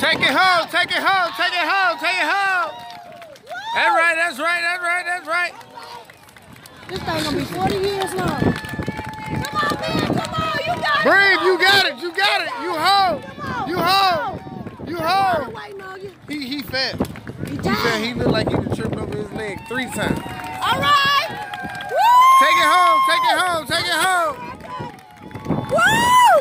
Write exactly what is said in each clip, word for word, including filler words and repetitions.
Take it home, take it home, take it home, take it home. That's right, that's right, that's right, that's right. This thing gonna be forty years long. Come on, man, come on, you got it. Breathe, you got it, you got it. You home, you home, you home. He, he fat. He He said he looked like he was tripping over his leg three times. All right. Woo! Take it home, take it home, take it home. Woo!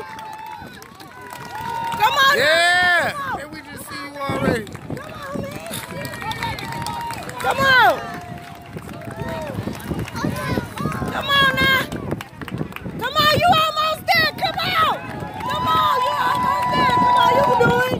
Come on. Yeah. Come on. And we just see you already. Come on, man. Come on. Come on now. Come on, you almost there. Come on. Come on, you almost there. Come on, you can do it.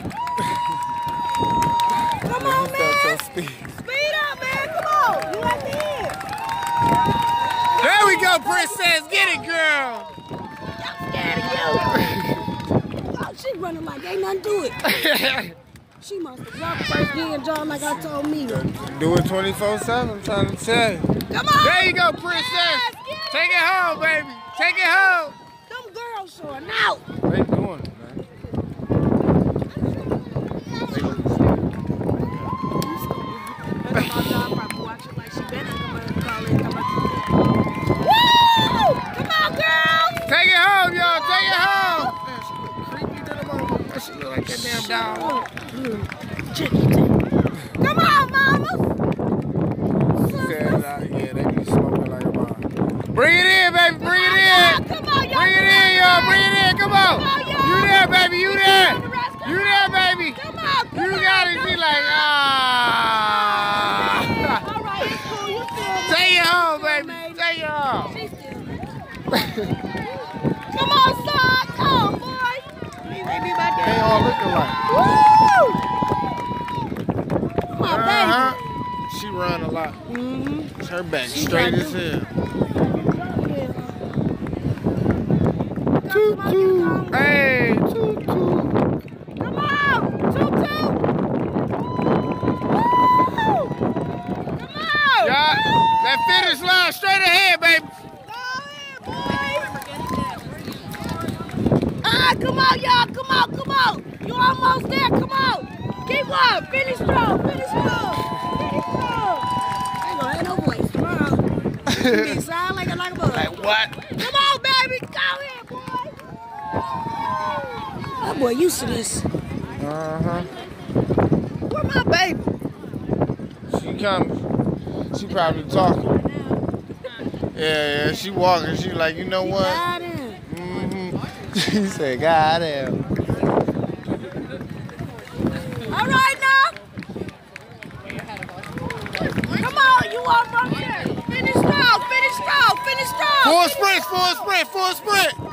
Come on, man. Speed. Speed up, man. Come on. You at the end. There we go, princess. Get it, girl. I'm scared of you. Oh, she running like ain't nothing to it. She must have jumped first gear and jumped like I told me. Do it twenty-four seven, I'm trying to tell you. Come on. There you go, princess. Yes, Take it home, baby. Take it home. Them girls showing out. They doing it, man. Woo! Come on, girls. Take it home, y'all. Take it home. Man, she look creepy to the moment. She look like that damn dog. Come on, mama. She said, uh, yeah, they be smoking like a bomb. Bring it in, baby. Bring it in. Come on, y'all. Bring it in, y'all. Bring it in. Come on. You there, baby. You there. You there, baby. Come on. You got it. She like, ah. All right, it's cool. You still Take it home, baby. Take it home. She still Come on, son. Come on, boy. They be about They all look alike. Woo! Come on, Uh-huh. baby. She run a lot. Mm-hmm. Her back She straight got as hell. Toot, Toot. Hey, toot, toot. Come on. Toot, toot. Woo! Come on. Yeah, that finish line straight ahead, baby. Go ahead, boy. Ah, come on, y'all. Come on, come on. You almost there. Come on. Keep on. Finish strong. Finish strong. Finish strong. Ain't gonna have no voice tomorrow. You be sound like a like a bug. Like what? Come on, baby. Go ahead, boy. That boy used to this. Uh-huh. Where my baby? She coming. She probably talking. Yeah, yeah, she walking. She like, you know what? Got him. Mm-hmm. She said, God damn. All right now. Come on, you almost there. Finish strong, finish strong, finish strong. Full sprint, full sprint, full sprint.